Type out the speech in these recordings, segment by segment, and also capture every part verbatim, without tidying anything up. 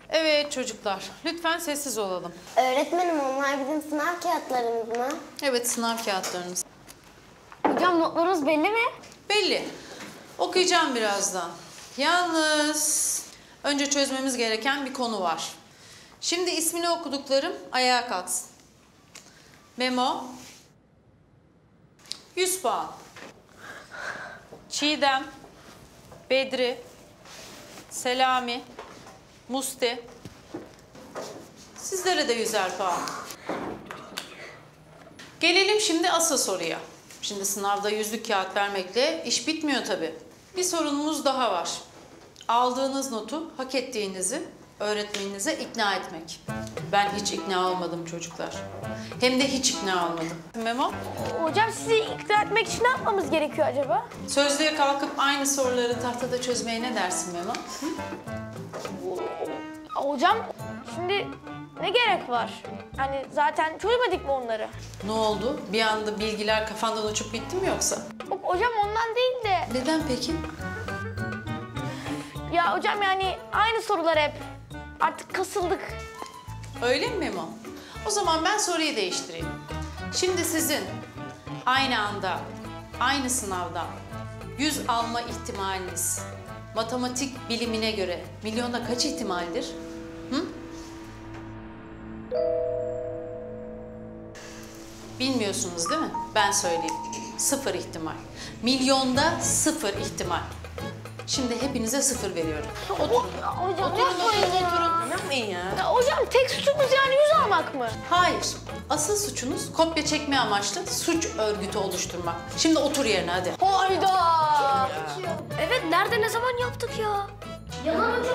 Evet çocuklar, lütfen sessiz olalım. Öğretmenim, onlar bizim sınav kağıtlarımız mı? Evet, sınav kağıtlarınız. Hocam notlarınız belli mi? Belli. Okuyacağım birazdan. Yalnız önce çözmemiz gereken bir konu var. Şimdi ismini okuduklarım ayağa kalksın. Memo. yüz puan. Çiğdem. Bedri. Selami. Musti. Sizlere de yüzer puan. Gelelim şimdi asıl soruya. Şimdi sınavda yüzlük kağıt vermekle iş bitmiyor tabii. Bir sorunumuz daha var. Aldığınız notu hak ettiğinizi öğretmeninize ikna etmek. Ben hiç ikna olmadım çocuklar. Hem de hiç ikna olmadım. Memo? Hocam sizi ikna etmek için ne yapmamız gerekiyor acaba? Sözlüğe kalkıp aynı soruları tahtada çözmeye ne dersin Memo? Hı? Hocam şimdi ne gerek var? Hani zaten çözmedik mi onları? Ne oldu? Bir anda bilgiler kafandan uçup bitti mi yoksa? Yok hocam, ondan değil de. Neden peki? Ya hocam yani aynı sorular hep. Artık kasıldık. Öyle mi Memo? O zaman ben soruyu değiştireyim. Şimdi sizin aynı anda, aynı sınavdan yüz alma ihtimaliniz matematik bilimine göre milyonda kaç ihtimaldir? Hı? Bilmiyorsunuz değil mi? Ben söyleyeyim. Sıfır ihtimal. Milyonda sıfır ihtimal. Şimdi hepinize sıfır veriyorum. Oturun. Hocam Oturun, yapmayın oturun, ya. oturun. Yapmayın ya. Ya hocam tek suçumuz yani yüz almak mı? Hayır. Asıl suçunuz kopya çekme amaçlı suç örgütü oluşturmak. Şimdi otur yerine hadi. Hayda. Evet, nerede ne zaman yaptık ya? Yalan hocam.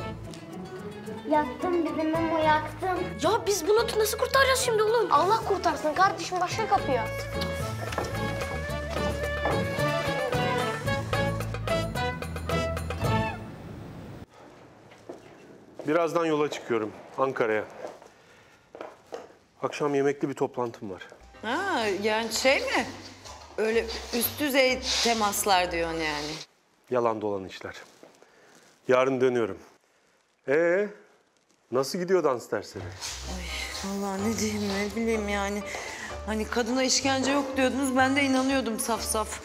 Yaktım bizim Memo, yaktım. Ya biz bu notu nasıl kurtaracağız şimdi oğlum? Allah kurtarsın kardeşim, başka kapıyor. Birazdan yola çıkıyorum Ankara'ya. Akşam yemekli bir toplantım var. Ha, yani şey mi? Öyle üst düzey temaslar diyorsun yani. Yalan dolan işler. Yarın dönüyorum. Ee, nasıl gidiyor dans dersleri? Vallahi ne diyeyim ne bileyim yani. Hani kadına işkence yok diyordunuz, ben de inanıyordum saf saf.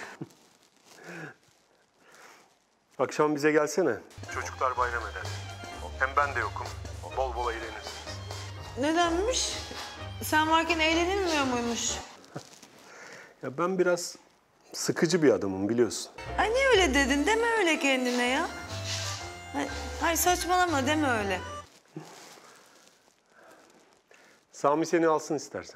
Akşam bize gelsene. Çocuklar bayram eder. Hem ben de yokum. Bol bol eğlenirsiniz. Nedenmiş? Sen varken eğlenilmiyor muymuş? Ya ben biraz sıkıcı bir adamım biliyorsun. Ay niye öyle dedin? Deme öyle kendine ya. Ay, ay saçmalama, deme öyle. Sami seni alsın istersen.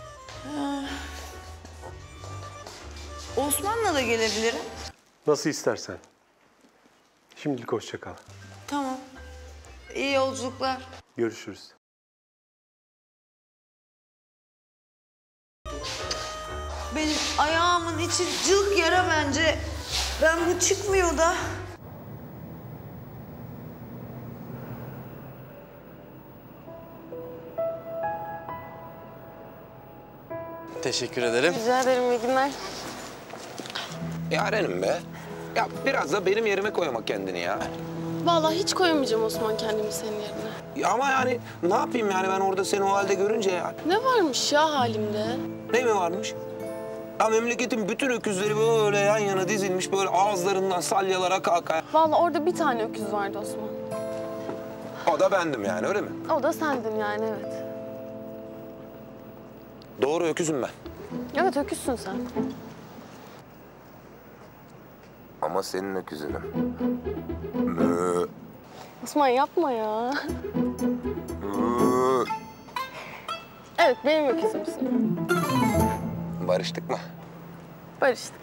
Osman'la da gelebilirim. Nasıl istersen. Şimdilik hoşça kal. Tamam. İyi yolculuklar. Görüşürüz. Benim ayağımın içi cılk yara bence. Ben bu çıkmıyor da. Teşekkür ederim. Rica ederim, iyi günler. Yarenim be. Ya biraz da benim yerime koyma kendini ya. Vallahi hiç koyamayacağım Osman kendimi senin yerine. Ya ama yani ne yapayım yani ben orada seni o halde görünce ya. Ne varmış ya halimde? Ne mi varmış? Ya memleketin bütün öküzleri böyle yan yana dizilmiş böyle ağızlarından salyalar aka aka. Vallahi orada bir tane öküz vardı Osman. O da bendim yani öyle mi? O da sendin yani, evet. Doğru öküzüm ben. Evet, öküzsün sen. Ama senin öküzünüm. Mö. Osman yapma ya. Evet, benim öküzümsün. Barıştık mı? Barıştık.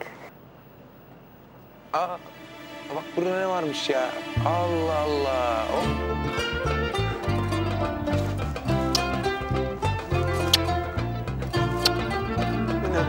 Aa, bak burada ne varmış ya? Allah Allah. Oh. Bu ne?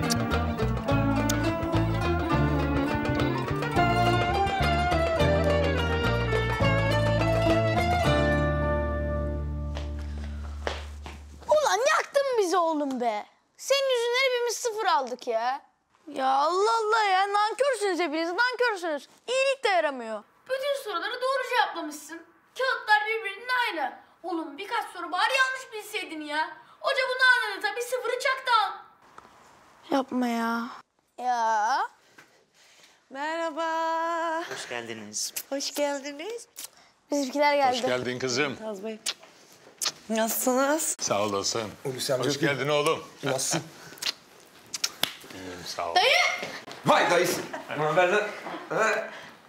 Ulan yaktın bizi oğlum be. Senin yüzünden hepimiz sıfır aldık ya. Ya Allah Allah ya, nankörsünüz hepiniz, nankörsünüz. İyilik de yaramıyor. Bütün soruları doğru cevaplamışsın. Kağıtlar birbirinin aynı. Oğlum birkaç soru bari yanlış bilseydin ya. Hoca bunu anladı tabii sıfırı çaktan. Yapma ya. Ya. Merhaba. Hoş geldiniz. Hoş geldiniz. Bizimkiler geldi. Hoş geldin kızım. Taz Bey. Nasılsınız? Sağ olasın. Hulusi amca. Hoş geldin oğlum. Nasılsın? İyiyim, sağ ol. Vay dayısı. Ne haber lan? Ha?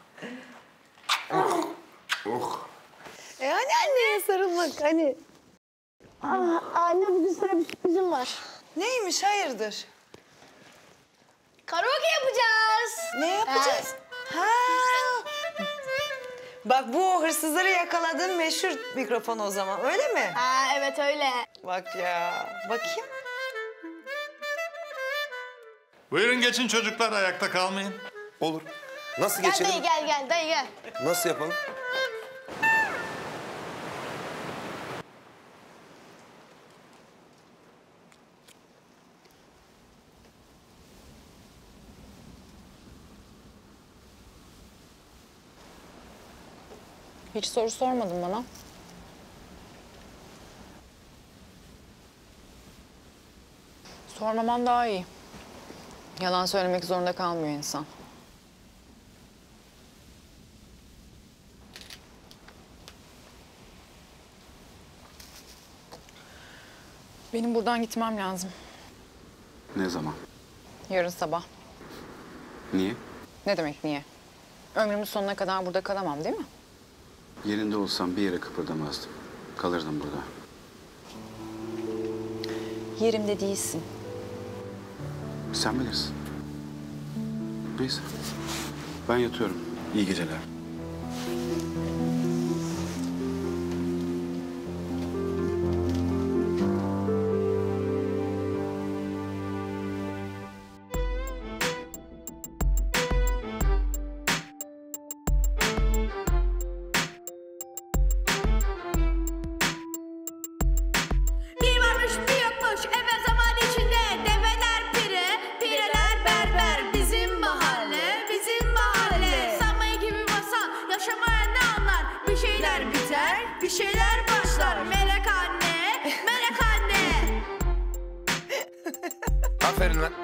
Oh. Oh. E hani anneye sarılmak hani. Aa, anne bugün sana bir sürprizim var. Neymiş hayırdır? Karaoke yapacağız. Ne yapacağız? Ha. Bak bu o hırsızları yakaladığın meşhur mikrofon o zaman öyle mi? Ha evet öyle. Bak ya. Bakayım. Buyurun geçin çocuklar, ayakta kalmayın. Olur. Nasıl Gel geçelim? dayı gel gel dayı gel. Nasıl yapalım? Hiç soru sormadın bana. Sormaman daha iyi. Yalan söylemek zorunda kalmıyor insan. Benim buradan gitmem lazım. Ne zaman? Yarın sabah. Niye? Ne demek niye? Ömrümün sonuna kadar burada kalamam değil mi? Yerinde olsam bir yere kıpırdamazdım. Kalırdım burada. Yerimde değilsin. Sen bilirsin. Neyse. Ben yatıyorum. İyi geceler. Bir varmış bir yokmuş evvel zaman içinde develer pire, pireler berber. Bizim mahalle, bizim mahalle. Sanmayı gibi basan yaşamaya ne anlar? Bir şeyler biter, bir şeyler başlar. Melek anne, melek anne. Aferin lan.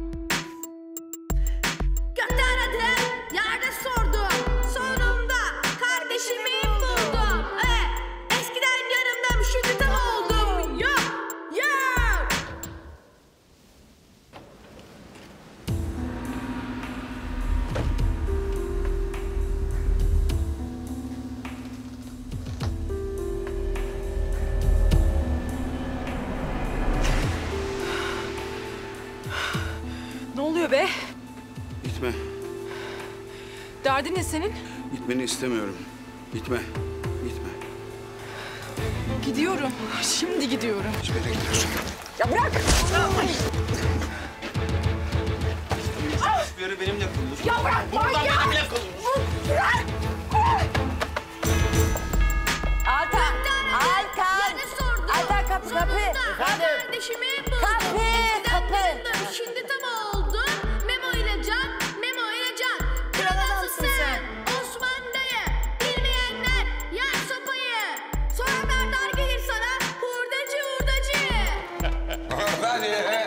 Gökte aradım, yerde sordum. Sonunda kardeşimi buldum. Eh, eskiden yarımdım, şimdi tam oldum. Yo, yo. Ne oluyor be? Gitme. Derdin ne senin? Gitmeni istemiyorum. Gitme. Gitme. Gidiyorum. Şimdi gidiyorum. Hiçbir yere gidiyorsun. Ya bırak! Hiçbir yere benimle kalır. Ya bırak manyak! Bırak! Altan! Altan! Yerde sordum. Altan kapı kapı. Sonunda kardeşimi buldum. Kapı, Eskiden kapı. yanımdım, şimdi tam oldum. Memo ile Can, Memo ile Can. Kral adamsın sen. Osman dayı. Bilmeyenler yer sopayı. Soranlar dar gelir sana. Hurdacı hurdacı. Hadi.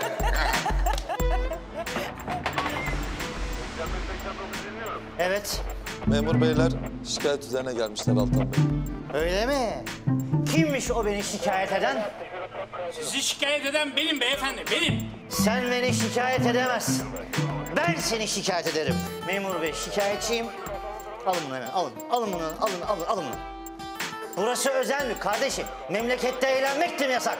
Evet, Memur beyler şikayet üzerine gelmişler Altan Bey. öyle mi? Kimmiş o beni şikayet eden? Sizi şikayet eden benim beyefendi, benim. Sen beni şikayet edemezsin. Ben seni şikayet ederim. Memur bey şikayetçiyim. Alın bunu hemen, alın. Alın bunu, alın, alın, alın bunu. Burası özel mülk kardeşim. Memlekette eğlenmek de mi yasak?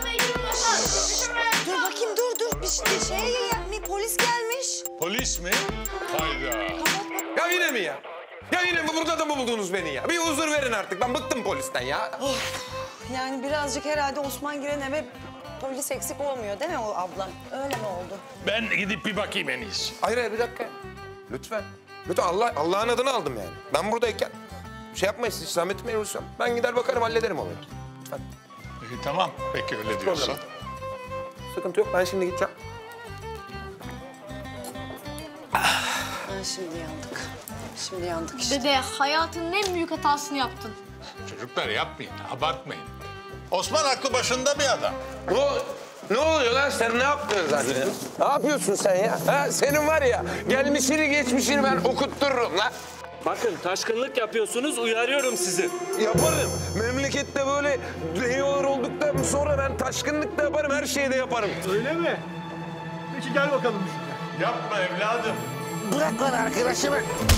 Dur bakayım dur dur. Bir şey, şey gelmiş, polis gelmiş. Polis mi? Hayda. Ya yine mi ya? Ya yine mi? Burada da mı buldunuz beni ya? Bir huzur verin artık. Ben bıktım polisten ya. Yani birazcık herhalde Osman giren eve polis eksik olmuyor değil mi o ablam? Öyle mi oldu? Ben gidip bir bakayım en iyisi. Hayır hayır bir dakika. Lütfen. Lütfen Allah Allah'ın adını aldım yani. Ben buradayken şey yapmayın siz zahmet etmeyin. Ben gider bakarım hallederim olayı. Lütfen. İyi, tamam, peki öyle diyorsun. Sıkıntı yok. Ben şimdi gideceğim. Ha, şimdi yandık. Şimdi yandık işte. Dede hayatının en büyük hatasını yaptın. Çocuklar yapmayın, abartmayın. Osman aklı başında bir adam. Ne, ne oluyor lan sen ne yaptın zaten? Ne yapıyorsun sen ya? Ha, senin var ya gelmişini geçmişini ben okuttururum lan. Bakın taşkınlık yapıyorsunuz, uyarıyorum sizi. Yaparım. Memlekette böyle dehiyolar olduktan sonra ben taşkınlık da yaparım, her şeyi de yaparım. Öyle mi? Peki gel bakalım. Yapma evladım. Bırak lan arkadaşımı.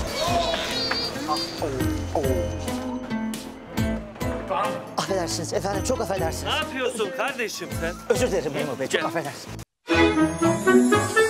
Affedersiniz efendim, çok affedersiniz. Ne yapıyorsun kardeşim sen? Özür dilerim memur bey, çok affedersiniz.